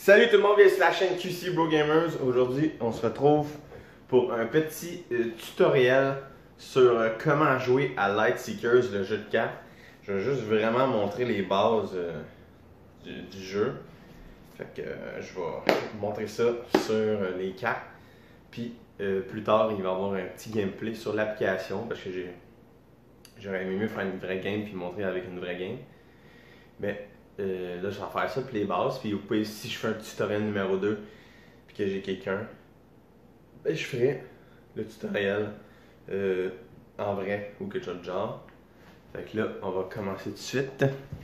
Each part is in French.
Salut tout le monde, bienvenue sur la chaîne QC Bro Gamers. Aujourd'hui, on se retrouve pour un petit tutoriel sur comment jouer à Lightseekers, le jeu de cartes. Je vais juste vraiment montrer les bases du jeu. Fait que je vais vous montrer ça sur les cartes. Puis plus tard, il va y avoir un petit gameplay sur l'application parce que j'aurais aimé mieux faire une vraie game puis montrer avec une vraie game. Mais là, je vais faire ça, puis les bases. Puis si je fais un tutoriel numéro 2 puis que j'ai quelqu'un, ben, je ferai le tutoriel en vrai ou quelque chose de genre. Fait que là, on va commencer tout de suite.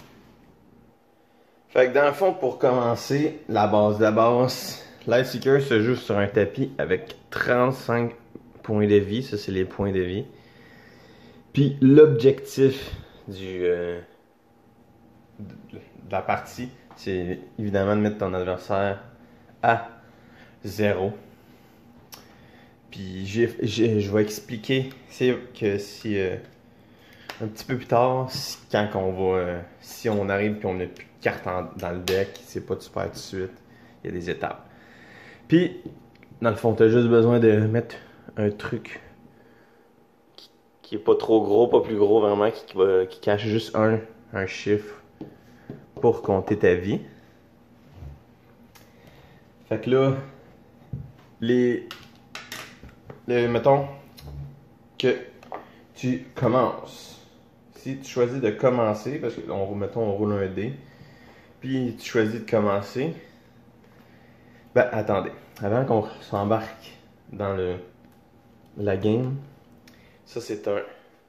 Fait que dans le fond, pour commencer, la base, Lightseeker se joue sur un tapis avec 35 points de vie. Ça, c'est les points de vie. Puis l'objectif de la partie, c'est évidemment de mettre ton adversaire à 0. Puis je vais expliquer que si un petit peu plus tard, quand on va, si on arrive et on n'a plus de cartes dans le deck, c'est pas super tout de suite, il y a des étapes. Puis, dans le fond, tu as juste besoin de mettre un truc qui est pas trop gros, pas plus gros vraiment, qui cache juste un chiffre pour compter ta vie. Fait que là, mettons que tu commences. Si tu choisis de commencer, parce que mettons on roule un dé, puis tu choisis de commencer, ben attendez, avant qu'on s'embarque dans la game, ça c'est un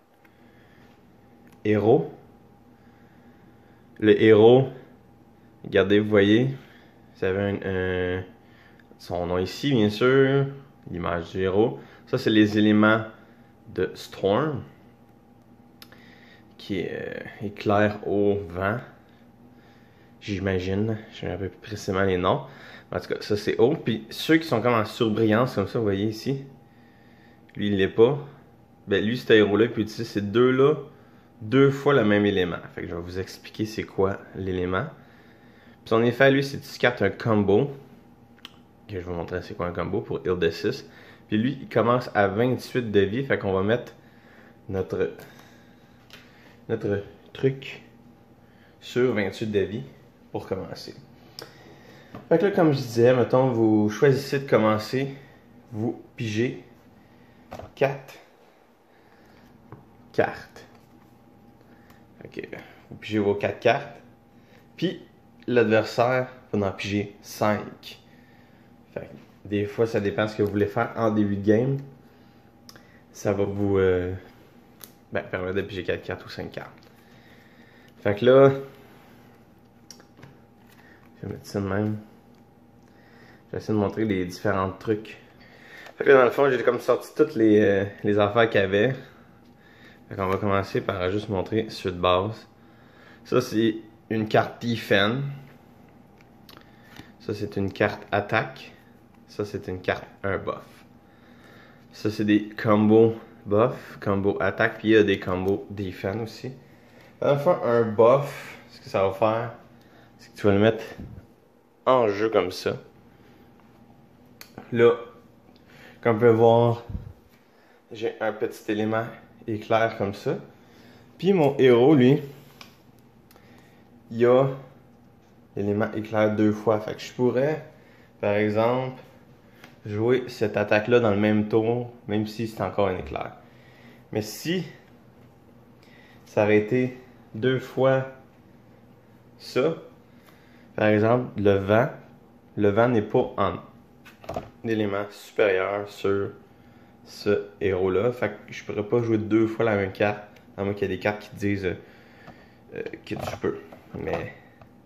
héros. Le héros, regardez, vous voyez, vous avez son nom ici, bien sûr, l'image du héros. Ça, c'est les éléments de Storm, qui est éclair au vent, j'imagine. Je sais un peu plus précisément les noms. En tout cas, ça, c'est eau. Puis ceux qui sont comme en surbrillance, comme ça, vous voyez ici, lui, il l'est pas. Ben, lui, cet héros-là, il peut utiliser ces deux-là, 2 fois le même élément. Fait que je vais vous expliquer c'est quoi l'élément. Puis son effet, lui, c'est que tu cartes un combo. Que je vais vous montrer c'est quoi un combo pour Heal de 6. Puis lui, il commence à 28 de vie. Fait qu'on va mettre notre truc sur 28 de vie pour commencer. Fait que là, comme je disais, mettons, vous choisissez de commencer. Vous pigez 4 cartes. Ok, vous pigez vos 4 cartes. Puis l'adversaire va en piger 5. Fait que, des fois, ça dépend de ce que vous voulez faire en début de game. Ça va vous permettre de piger 4 cartes ou 5 cartes. Fait que là, je vais mettre ça de même. Je vais essayer de montrer les différents trucs. Fait que là, dans le fond, j'ai comme sorti toutes les affaires qu'il y avait. Fait qu'on va commencer par juste montrer ceux de base. Ça, c'est une carte Defend. Ça, c'est une carte Attaque. Ça, c'est une carte 1 buff. Ça, c'est des combos buff, combo attaque, puis il y a des combos Defend aussi. Dans le fond, un buff, ce que ça va faire, c'est que tu vas le mettre en jeu comme ça. Là, comme on peut voir, j'ai un petit élément éclair comme ça. Puis mon héros, lui, il a l'élément éclair 2 fois. Fait que je pourrais, par exemple, jouer cette attaque-là dans le même tour, même si c'est encore un éclair. Mais si ça aurait été 2 fois ça, par exemple, le vent n'est pas en élément supérieur sur ce héros-là. Fait que je pourrais pas jouer 2 fois la même carte, à moins qu'il y ait des cartes qui disent que tu peux. Mais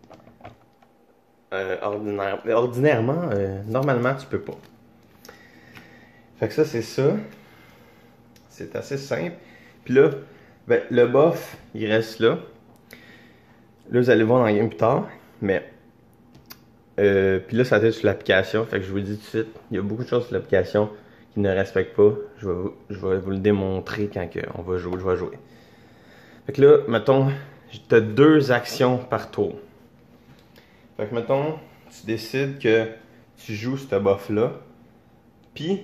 ordinairement, normalement, tu peux pas. Fait que ça, c'est ça. C'est assez simple. Puis là, ben, le buff, il reste là. Là, vous allez voir dans la game plus tard. Mais, puis là, ça va être sur l'application. Fait que je vous le dis tout de suite, il y a beaucoup de choses sur l'application qui ne respectent pas. Je vais vous le démontrer quand je vais jouer. Fait que là, mettons, tu as 2 actions par tour. Fait que mettons, tu décides que tu joues ce buff-là, puis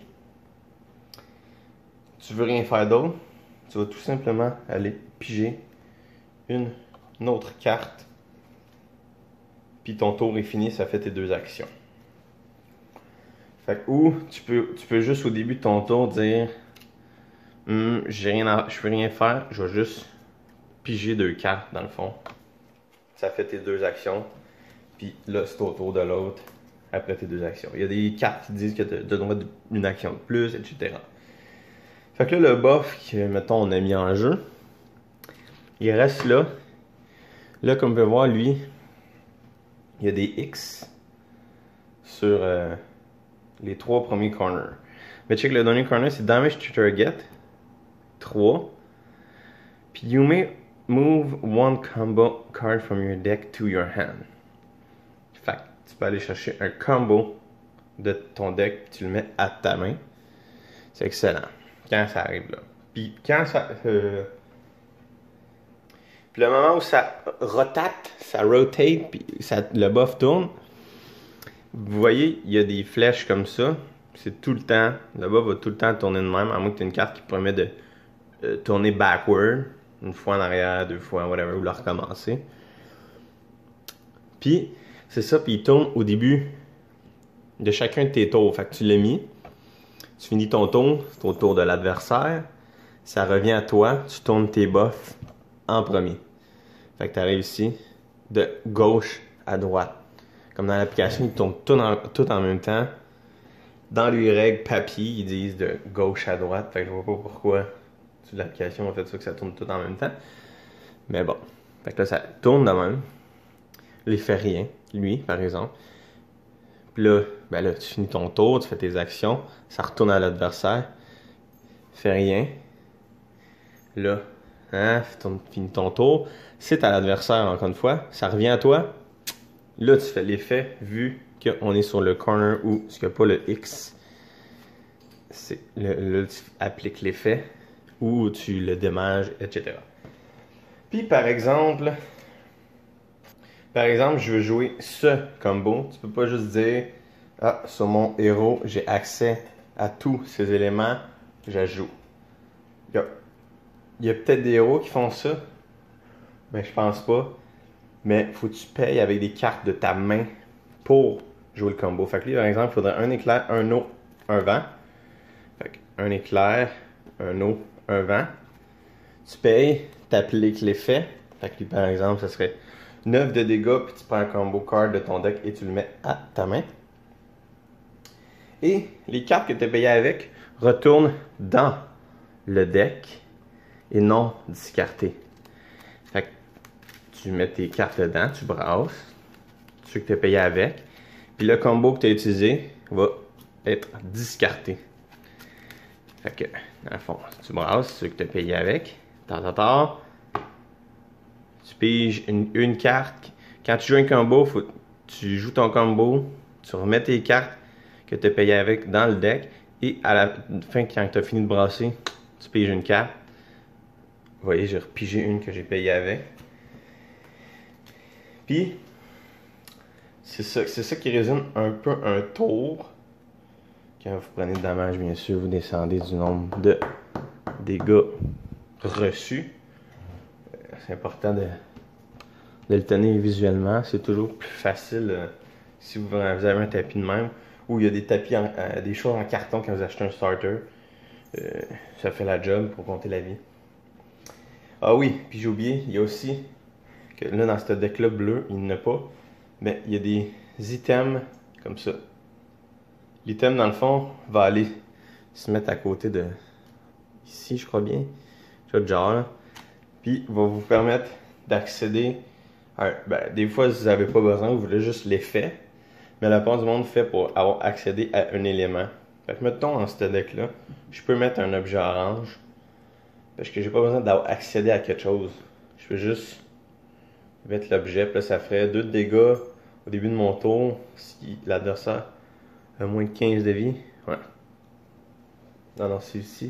tu veux rien faire d'autre, tu vas tout simplement aller piger une autre carte, puis ton tour est fini, ça fait tes 2 actions. Fait que, ou tu peux juste au début de ton tour dire je peux rien faire, je vais juste piger 2 cartes dans le fond. Ça fait tes 2 actions, puis là c'est au tour de l'autre après tes 2 actions. Il y a des cartes qui disent que tu as le droit d'une action de plus, etc. Fait que là, le buff que, mettons, on a mis en jeu, il reste là. Là, comme on peut voir, lui, il y a des X sur les 3 premiers corners. Mais check, le dernier corner, c'est Damage to Target, 3. Puis you may move one combo card from your deck to your hand. Fait que tu peux aller chercher un combo de ton deck, tu le mets à ta main. C'est excellent. Quand ça arrive là. Puis quand ça... Puis le moment où ça rotate, puis le buff tourne, vous voyez, il y a des flèches comme ça. C'est tout le temps, le buff va tout le temps tourner de même, à moins que tu aies une carte qui permet de tourner backward, une fois en arrière, 2 fois, whatever, ou le recommencer. Puis, c'est ça, puis il tourne au début de chacun de tes tours. Fait que tu l'as mis, tu finis ton tour, c'est au tour de l'adversaire, ça revient à toi, tu tournes tes buffs en premier. Fait que tu arrives ici, de gauche à droite. Comme dans l'application, ils tournent tout en même temps. Dans les règles papier, ils disent de gauche à droite. Fait que je vois pas pourquoi sur l'application on fait ça que ça tourne tout en même temps. Mais bon. Fait que là, ça tourne de même. Là, il fait rien, lui, par exemple. Puis là, ben là, tu finis ton tour, tu fais tes actions, ça retourne à l'adversaire. Fait rien. Là, finis ton tour. C'est à l'adversaire, encore une fois. Ça revient à toi. Là, tu fais l'effet, vu qu'on est sur le corner où il n'y a pas le X. Là, tu appliques l'effet, ou tu le démages, etc. Puis, par exemple, je veux jouer ce combo. Tu peux pas juste dire, sur mon héros, j'ai accès à tous ces éléments, j'ajoute. Il y a peut-être des héros qui font ça, mais je pense pas. Mais faut que tu payes avec des cartes de ta main pour jouer le combo. Fait que lui, par exemple, il faudrait un éclair, un eau, un vent. Fait que un éclair, un eau, un vent. Tu payes, t'appliques l'effet. Fait que lui, par exemple, ça serait 9 de dégâts, puis tu prends un combo card de ton deck et tu le mets à ta main. Et les cartes que tu as payées avec retournent dans le deck et non discartées. Fait que tu mets tes cartes dedans, tu brasses, ceux que tu as payé avec, puis le combo que tu as utilisé va être discarté. Fait que, dans le fond, tu brasses ceux que tu as payé avec, tu piges une carte. Quand tu joues un combo, tu joues ton combo, tu remets tes cartes que tu as payé avec dans le deck, et à la fin, quand tu as fini de brasser, tu piges une carte. Vous voyez, j'ai repigé une que j'ai payé avec. Puis, c'est ça qui résume un peu un tour. Quand vous prenez le dommage, bien sûr, vous descendez du nombre de dégâts reçus. C'est important de le tenir visuellement. C'est toujours plus facile si vous avez un tapis de même. Ou il y a des tapis, des choses en carton quand vous achetez un starter. Ça fait la job pour compter la vie. Ah oui, puis j'ai oublié, il y a aussi que là dans ce deck-là bleu, il n'y en a pas, mais il y a des items comme ça. L'item dans le fond va aller se mettre à côté de ici, je crois bien, ce genre là, puis va vous permettre d'accéder à des fois si vous n'avez pas besoin, vous voulez juste l'effet, mais la plupart du monde fait pour avoir accédé à un élément. Fait que mettons dans ce deck-là, je peux mettre un objet orange. Parce que j'ai pas besoin d'avoir accédé à quelque chose. Je peux juste mettre l'objet, puis là ça ferait 2 de dégâts au début de mon tour si l'adversaire a moins de 15 de vie. Ouais. Non, c'est ici.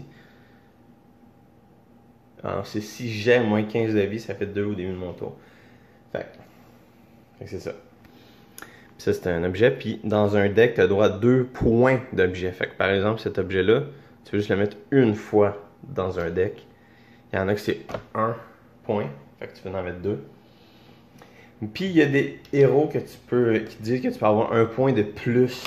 Alors, c'est si j'ai moins de 15 de vie, ça fait 2 au début de mon tour. Fait que c'est ça. Puis Ça, c'est un objet. Puis dans un deck, tu as droit à 2 points d'objet. Fait que par exemple, cet objet-là, tu veux juste le mettre une fois dans un deck. Il y en a que c'est 1 point. Fait que tu peux en mettre 2. Puis il y a des héros que tu peux, qui disent que tu peux avoir 1 point de plus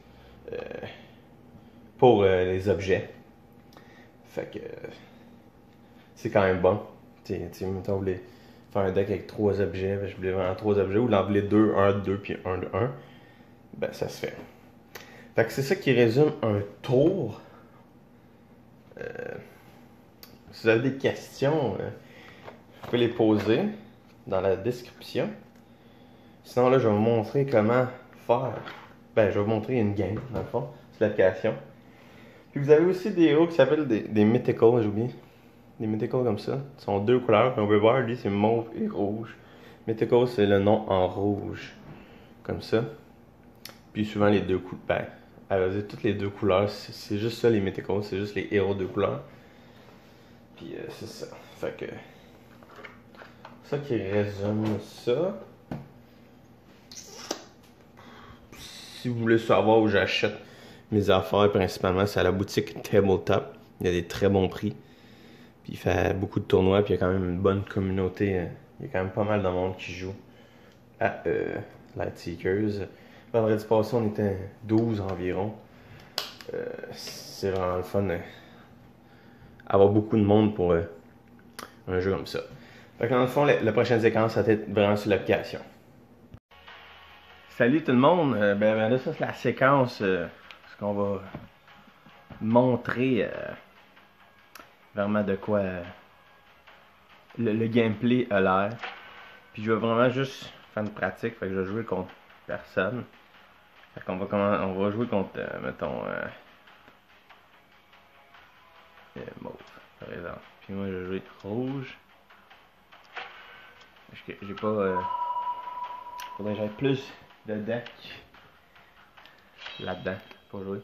pour les objets. Fait que c'est quand même bon. Tu mettons, vous voulez faire un deck avec 3 objets, ben, je voulais vraiment 3 objets, ou l'enlever 2, 1 de 2, puis 1 de 1. Ben ça se fait. Fait que c'est ça qui résume un tour. Si vous avez des questions, vous pouvez les poser dans la description. Sinon là, je vais vous montrer comment faire. Ben, je vais vous montrer une game, dans le fond. C'est l'application. Puis vous avez aussi des héros qui s'appellent des Mythicals, j'ai oublié. Des Mythicals comme ça. Ils sont 2 couleurs. On peut voir, lui, c'est mauve et rouge. Mythical, c'est le nom en rouge. Comme ça. Puis souvent les 2 couleurs. Ben, elle va dire toutes les 2 couleurs. C'est juste ça, les Mythicals. C'est juste les héros 2 couleurs. Puis c'est ça. Fait que. Ça qui résume ça. Si vous voulez savoir où j'achète mes affaires, principalement, c'est à la boutique Tabletop. Il y a des très bons prix. Puis il fait beaucoup de tournois, puis il y a quand même une bonne communauté. Il y a quand même pas mal de monde qui joue à Lightseekers. Vendredi passé, on était 12 environ. C'est vraiment le fun avoir beaucoup de monde pour un jeu comme ça. Fait que dans le fond, la prochaine séquence, ça va être vraiment sur l'application. Salut tout le monde! Ben là, ça c'est la séquence ce qu'on va montrer vraiment de quoi le gameplay a l'air. Puis je vais vraiment juste faire une pratique, fait que je vais jouer contre personne. Fait qu'on va on va jouer contre, mettons, mauve, par exemple. Puis moi je vais jouer rouge. Parce que j'ai pas... faudrait que j'aille plus de deck là-dedans pour jouer.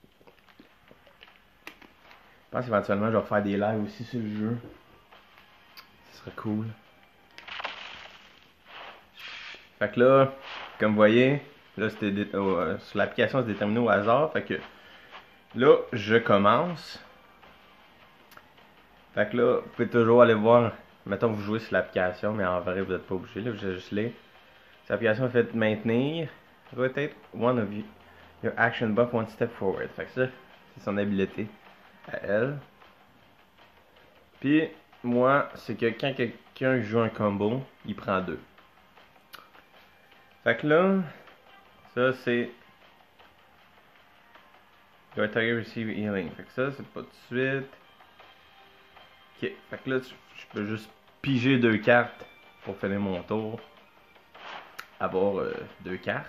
Je pense éventuellement je vais faire des lives aussi sur le jeu. Ce serait cool. Fait que là, comme vous voyez, là c'était sur l'application c'est déterminé au hasard. Fait que là, je commence. Fait que là, vous pouvez toujours aller voir. Mettons que vous jouez sur l'application, mais en vrai vous n'êtes pas obligé. Là, vous avez juste les. L'application fait maintenir. Rotate one of your action buff one step forward. Fait que ça, c'est son habileté à elle. Puis, moi, c'est que quand quelqu'un joue un combo, il prend 2. Fait que là, ça c'est. Your target receive healing. Fait que ça, c'est pas tout de suite. Ok. Fait que là, je peux juste piger 2 cartes pour finir mon tour. Avoir 2 cartes.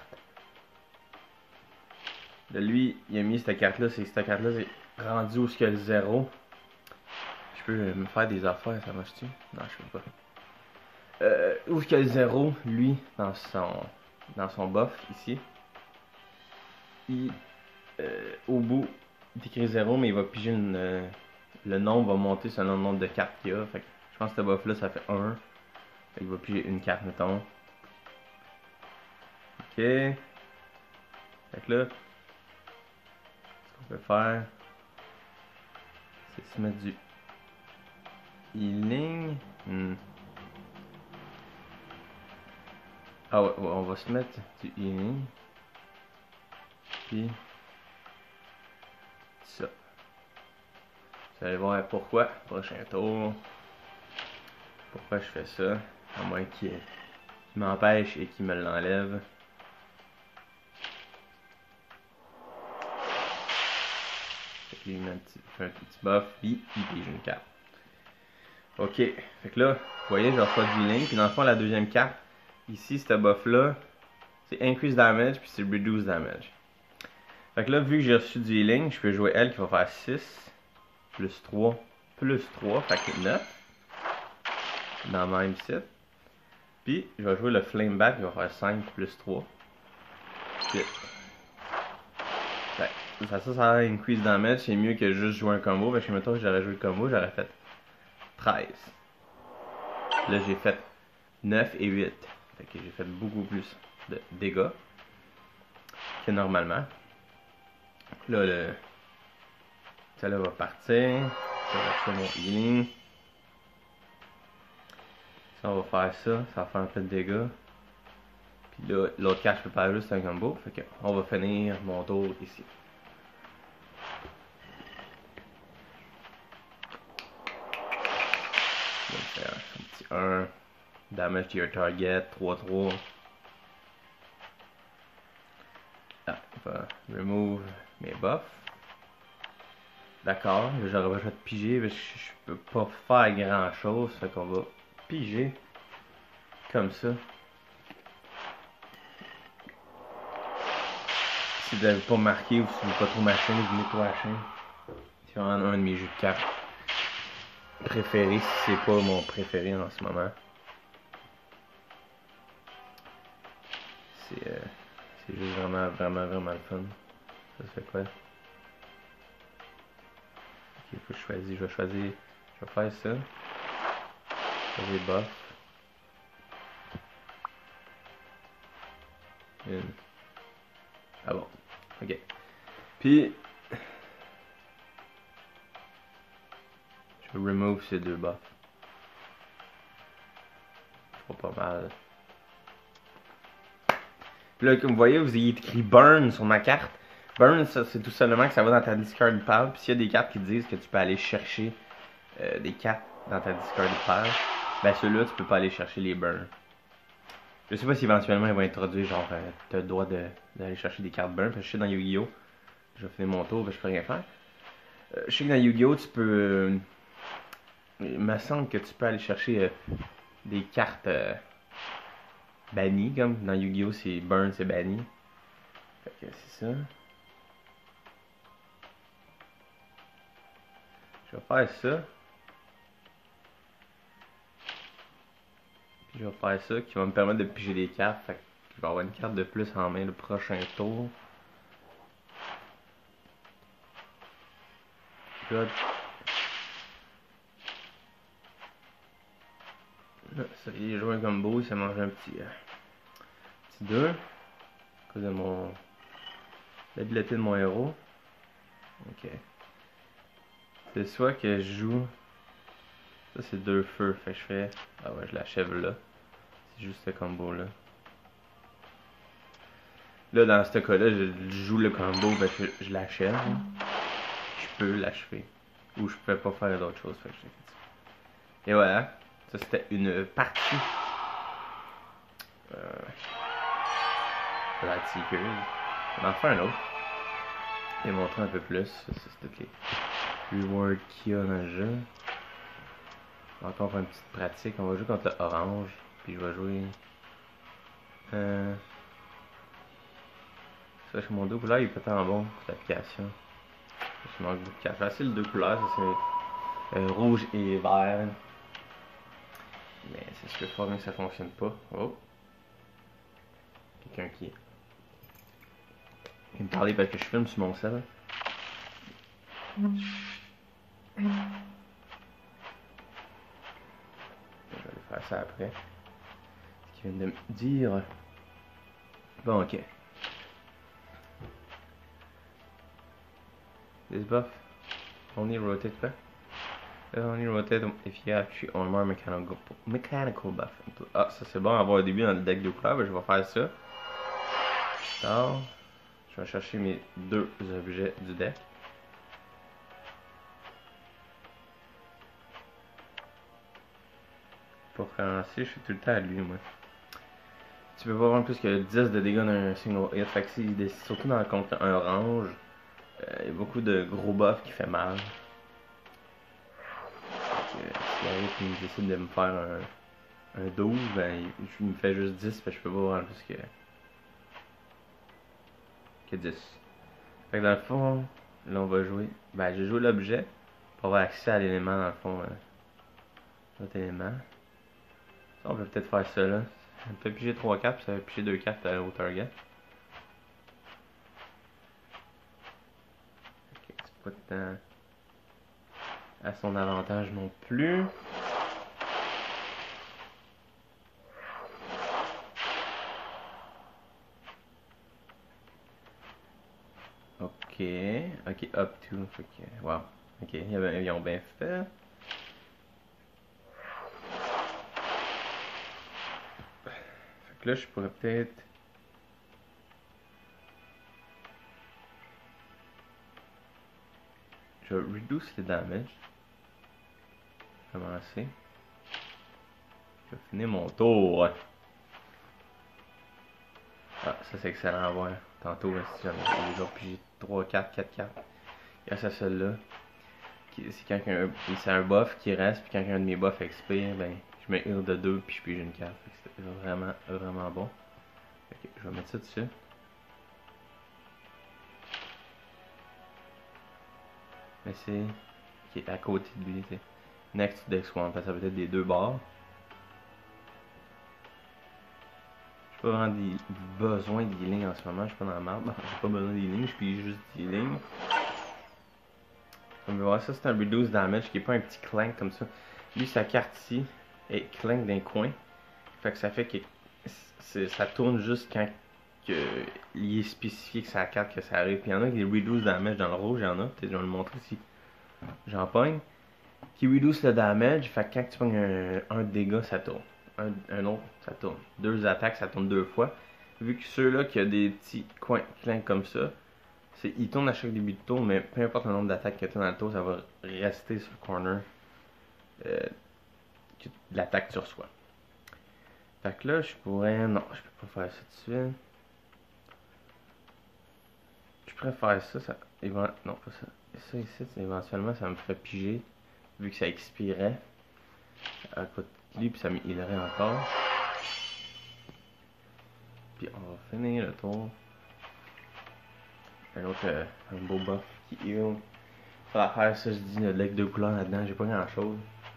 Là, lui, il a mis cette carte-là. Cette carte-là, c'est rendu où ce que le 0. Je peux me faire des affaires, ça marche-tu? Non, je peux pas. Où est-ce qu'il y a le 0, lui, dans son buff, ici. Au bout, il écrit 0, mais il va piger le nombre va monter selon le nombre de cartes qu'il y a. Fait que je pense que ce buff-là, ça fait 1. Fait qu'il va piger une carte, mettons. Ok. Fait que là, ce qu'on peut faire, c'est se mettre du healing. Ah ouais, on va se mettre du healing. Puis ça. Vous allez voir pourquoi. Prochain tour. Pourquoi je fais ça. À moins qu'il m'empêche et qu'il me l'enlève. Fait que lui, il fait un petit buff. Puis il pige une carte. Ok. Fait que là, vous voyez, je reçois du healing. Puis dans le fond, la deuxième carte, ici, ce buff-là, c'est Increase Damage. Puis c'est Reduce Damage. Fait que là, vu que j'ai reçu du healing, je peux jouer elle qui va faire 6, plus 3, plus 3, fait que 9. Dans le même site. Puis, je vais jouer le Flame Bat qui va faire 5 plus 3. 8. Fait que ça a increase damage, c'est mieux que juste jouer un combo. Parce que mettons que j'aurais joué le combo, j'aurais fait 13. Là, j'ai fait 9 et 8. Fait que j'ai fait beaucoup plus de dégâts. que normalement. Là, celle-là va partir. Je vais acheter mon healing. Ça, on va faire ça. Ça va faire un peu de dégâts. Puis là, l'autre carte, je peux pas juste un combo. Fait que on va finir mon tour ici. Je vais faire un petit 1. Damage to your target. 3-3. Ah, on va remove mes buffs. D'accord, j'aurais besoin de piger, mais je peux pas faire grand chose, fait qu'on va piger comme ça. Si vous n'avez pas marqué ou si vous n'avez pas trop ma chaîne, venez pour la chaîne. C'est vraiment un de mes jeux de cartes préférés, si c'est pas mon préféré en ce moment. C'est juste vraiment le fun. Ça fait quoi? Il faut que je choisisse. Je vais faire ça. Choisir buff. Une. Ah bon. Ok. Puis. Je vais remove ces deux buffs. Trop pas mal. Puis là, comme vous voyez, vous avez écrit burn sur ma carte. Burn, ça, c'est tout simplement que ça va dans ta discard pile. Puis s'il y a des cartes qui disent que tu peux aller chercher des cartes dans ta discard pile, ben ceux-là, tu peux pas aller chercher les burn. Je sais pas si éventuellement ils vont introduire genre t'as le droit d'aller chercher des cartes burn. Parce que je sais dans Yu-Gi-Oh! Je vais finir mon tour, ben je peux rien faire. Je sais que dans Yu-Gi-Oh! Tu peux. Il me semble que tu peux aller chercher des cartes bannies, comme dans Yu-Gi-Oh! C'est burn, c'est banni. Fait que c'est ça. Je vais faire ça. Puis je vais faire ça qui va me permettre de piger des cartes. Fait que je vais avoir une carte de plus en main le prochain tour. Là, ça y est, joué un combo, ça mange un petit 2. À cause de l'habileté de mon héros. Ok. C'est soit que je joue. Ça c'est 2 feux. Fait que je fais. Ah ouais, je l'achève là. C'est juste ce combo là. Là dans ce cas là, je joue le combo, ben je l'achève. Je peux l'achever. Ou je peux pas faire d'autre chose. Fait que je l'ai fait ça. Et voilà. Ça c'était une partie. Light Seekers. On en fait un autre. Et montrer un peu plus. Ça c'est toutes les rewards qu'il y a dans le jeu. On va encore faire une petite pratique. On va jouer contre le orange. Puis je vais jouer. Ça, chez mon deux couleurs, il est pas tant bon pour l'application. Je manque beaucoup de cartes. C'est le deux couleurs, ça c'est rouge et vert. Mais c'est ce que fort bien que ça fonctionne pas. Oh! Quelqu'un qui me parlait parce que je filme sur mon sel. Je vais aller faire ça après. Ce qu'il vient de me dire. Bon, ok. This buff only rotate quoi? Only rotate if you actually on more mechanical buff. Ah, ça c'est bon à avoir au début dans le deck de couleurs. Ben, je vais faire ça. Alors, je vais chercher mes deux objets du deck. Pour commencer, je suis tout le temps à lui, moi. Tu peux pas avoir plus que 10 de dégâts d'un single hit. Fait que surtout dans le contre un orange, il y a beaucoup de gros buffs qui fait mal. Si arrive et il décide de me faire un 12, ben il me fait juste 10, parce que je peux pas avoir plus que 10. Fait que dans le fond, là on va jouer. Ben j'ai joué l'objet pour avoir accès à l'élément dans le fond. L'autre élément. Ça, on peut peut-être faire ça là. On peut piger 3 cartes, puis ça va piger 2 cartes au target. Ok, c'est pas tant à son avantage non plus. Ok, ok, up to. Fait que, wow. Ok, ils ont bien fait. Fait que là, je pourrais peut-être. Je vais reduce le damage. Commencer. Je vais finir mon tour. Ah, ça c'est excellent à voir. Tantôt, si j'avais déjà pigé 3 cartes, 4 cartes. Grâce à celle-là. C'est quand c'est un buff qui reste, puis quand un de mes buffs expire, ben, je me heal de 2 puis je pige une carte. C'est vraiment, vraiment bon. Ok, je vais mettre ça dessus. Mais c'est qui est à côté de lui, c'est next to Dex One, parce que ça peut être des deux bords. J'ai pas vraiment besoin d'healing en ce moment, je suis pas dans la merde. J'ai pas besoin d'healing, je pige juste d'healing. Comme vous voyez, ça c'est un reduce damage qui est pas un petit clank comme ça. Lui, sa carte ici est clank d'un coin. Fait que ça fait que ça tourne juste quand il est spécifié que c'est la carte que ça arrive. Puis il y en a qui des reduce damage dans le rouge, il y en a. Peut-être je vais le montrer ici. J'en pogne. Qui reduce le damage, fait que quand tu pognes un dégât, ça tourne. Un autre, ça tourne. 2 attaques, ça tourne 2 fois. Vu que ceux-là qui ont des petits coins clank comme ça, ils tournent à chaque début de tour, mais peu importe le nombre d'attaques que tu as dans le tour, ça va rester sur le corner de l'attaque que tu reçois. Fait que là, je pourrais. Non, je peux pas faire ça tout de suite. Je pourrais faire ça. Non, pas ça. Ça ici, éventuellement, ça me ferait piger. Vu que ça expirait. À côté de lui, puis ça me healerait encore. Puis on va finir le tour. Un autre, un beau buff qui heal. Faudra faire ça, je dis, le deck de couleurs là-dedans, j'ai pas grand chose.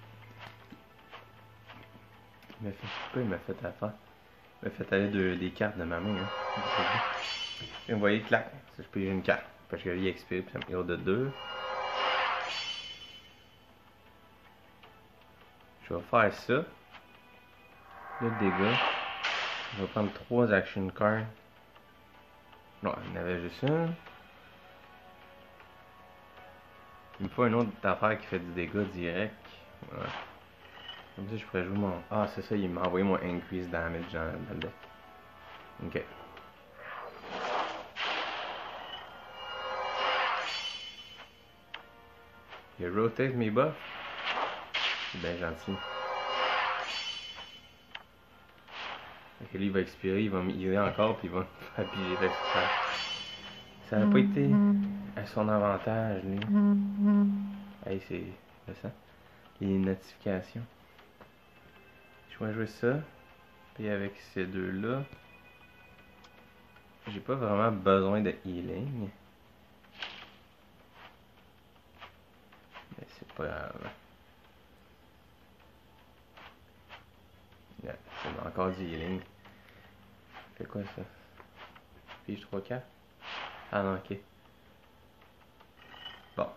Pourquoi il m'a fait affaire? Il m'a fait aller des cartes de ma main, hein. Et vous voyez, clac, je peux une carte. Parce que lui expire, puis ça me heal de 2. Je vais faire ça. Le dégât. Je vais prendre 3 action cards. Non, il y en avait juste une. Il me faut une autre affaire qui fait du dégât direct. Voilà. Comme ça, je pourrais jouer mon. Ah, c'est ça, il m'a envoyé mon increase damage dans le deck. Ok. Il rotate mes buffs. C'est bien gentil. Fait que lui, il va expirer, il va me healer encore, puis il va me faire piger. Ça n'a pas été à son avantage, lui. Hey, c'est ça. Les notifications. Je vais jouer ça. Puis avec ces deux-là, j'ai pas vraiment besoin de healing. Mais c'est pas grave. Yeah, c'est encore du healing. C'est quoi ça? Pige 3-4? Ah non, ok. Bon.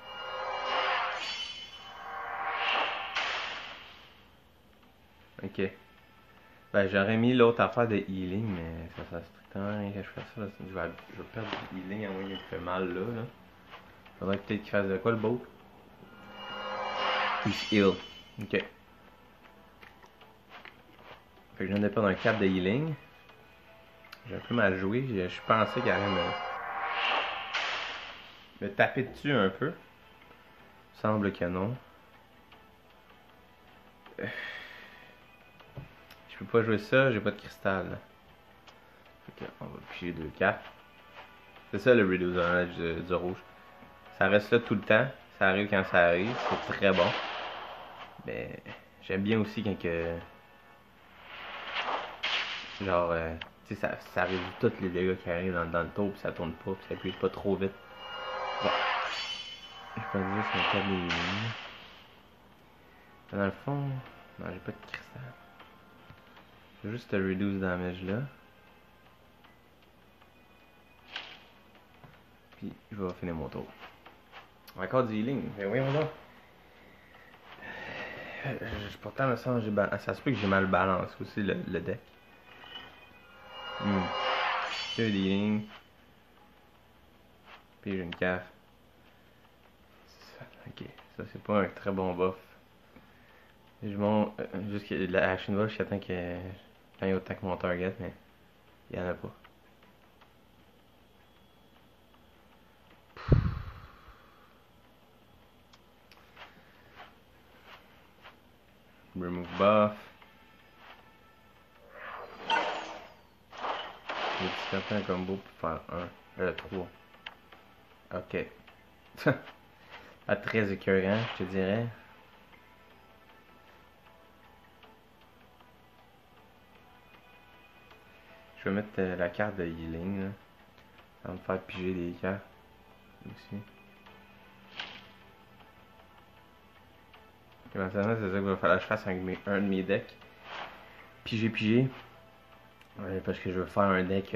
Ok. Ben, j'aurais mis l'autre affaire de healing, mais ça sert strictement rien que je fasse ça. Je vais perdre du healing à moins qu'il me fait mal là. Faudrait peut-être qu'il fasse de quoi le beau? Il se heal. Ok. Fait que je viens de perdre un 4 de healing. J'ai un peu mal joué. Je pensais qu'il allait me taper dessus un peu. Semble que non. Je peux pas jouer ça, j'ai pas de cristal. Là. Fait que on va piger 2 cartes. C'est ça le reduce damage du rouge. Ça reste là tout le temps. Ça arrive quand ça arrive. C'est très bon. Mais j'aime bien aussi quand que. Genre, tu sais, ça réduit tous les dégâts qui arrivent dans le tour, puis ça tourne pas, puis ça pige pas trop vite. Bon. Je peux dire c'est un cas des lignes. Dans le fond, non, j'ai pas de cristal. J'ai juste le reduce damage là. Puis je vais finir mon tour. Encore du healing. Mais oui, voilà. Pourtant, le sens, ça se peut que j'ai mal balancé aussi le deck. Que des healing. Puis j'ai une cave. Ok, ça c'est pas un très bon buff. Je monte jusqu'à la Ashen Buff jusqu'à temps que quand il autant que mon target, mais il y en a pas. Remove buff. J'ai tapé un combo pour faire 3. Ok. Pas très écœurant, je te dirais. Je vais mettre la carte de healing là. Ça va me faire piger des cartes aussi. Maintenant, c'est ça qu'il va falloir que je fasse avec un de mes decks. Piger. Parce que je veux faire un deck.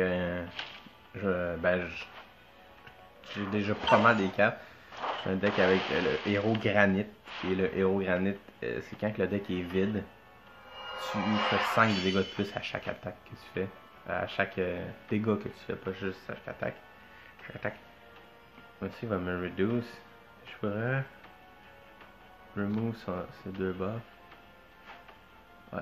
J'ai déjà pas mal des cartes. J'ai un deck avec le héros granit. Et le héros granit, c'est quand que le deck est vide. Tu fais 5 de dégâts de plus à chaque attaque que tu fais. À chaque dégât que tu fais, pas juste à chaque attaque. Chaque attaque. Aussi, il va me reduce. Je pourrais remove ces deux buffs. Ouais.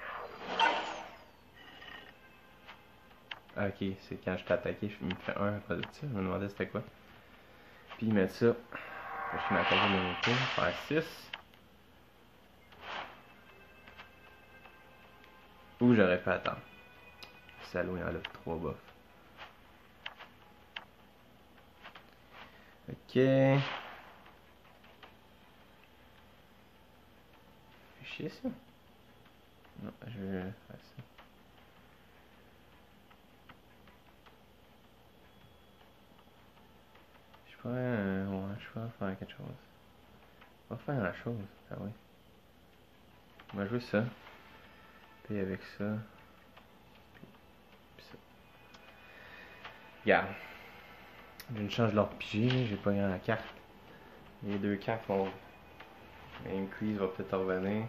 Ah, ok, c'est quand je t'ai attaqué, je me fais un après de ça. Je me demandais c'était quoi. Puis mettre ça. Je vais m'attaquer de mon tour. Faire 6. Ou j'aurais pu attendre. Salaud, il enlève 3 buffs. Ok. Fais chier ça. Non, je vais faire ça. Je pourrais, ouais, je pourrais faire quelque chose. On va faire la chose, ah oui. On va jouer ça. Puis avec ça. Puis ça. Regarde. J'ai une chance de leur piger, j'ai pas gagné la carte. Les deux cartes vont. Increase va peut-être revenir.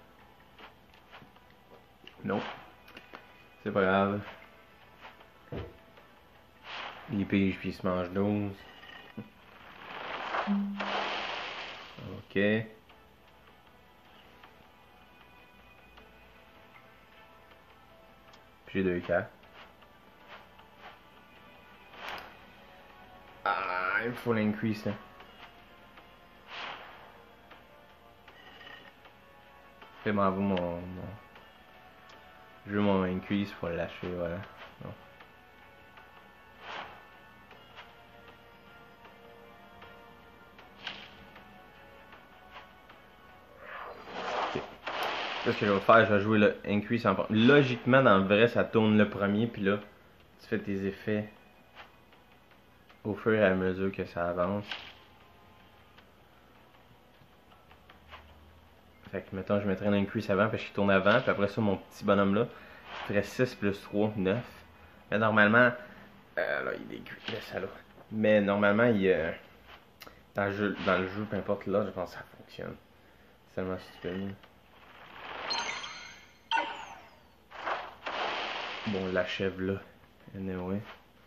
Non. C'est pas grave. Il pige puis il se mange 12. Ok. Puis j'ai deux cartes. Ah, il me faut l'increase là. Fais-moi vous je veux mon increase pour le lâcher, voilà. Non. Okay. Ce que je vais faire, je vais jouer le increase en premier. Logiquement, dans le vrai, ça tourne le premier, puis là, tu fais tes effets au fur et à mesure que ça avance. Fait que, mettons, je mettrais un increase avant, parce qu'il tourne avant, puis après ça, mon petit bonhomme là, il ferait 6 plus 3, 9. Mais normalement, là, il est cuit, le salaud. Mais normalement, dans le jeu, peu importe là, je pense que ça fonctionne. C'est tellement stupide. Bon, on l'achève là. Anyway.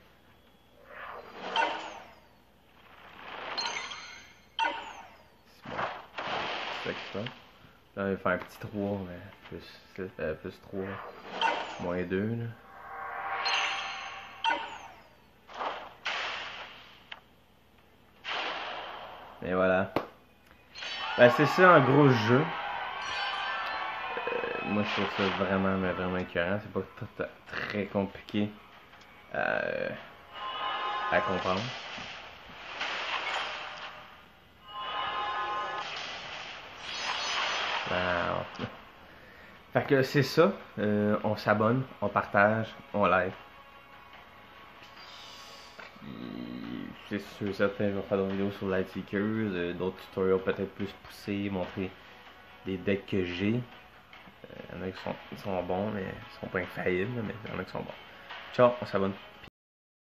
C'est bon. C'est ça qui se passe. Là, il va faire un petit 3, mais plus 3, moins 2, là. Et voilà. Ben, c'est ça en gros le jeu. Moi je trouve ça vraiment, mais vraiment écœurant. C'est pas très compliqué à comprendre. Wow. Fait que c'est ça. On s'abonne, on partage, on like. C'est sûr, certain, je vais faire d'autres vidéos sur Lightseekers, d'autres tutoriels peut-être plus poussés, montrer des decks que j'ai. Il y en a qui sont bons, mais ils sont pas infaillibles, mais il y en a qui sont bons. Ciao, on s'abonne.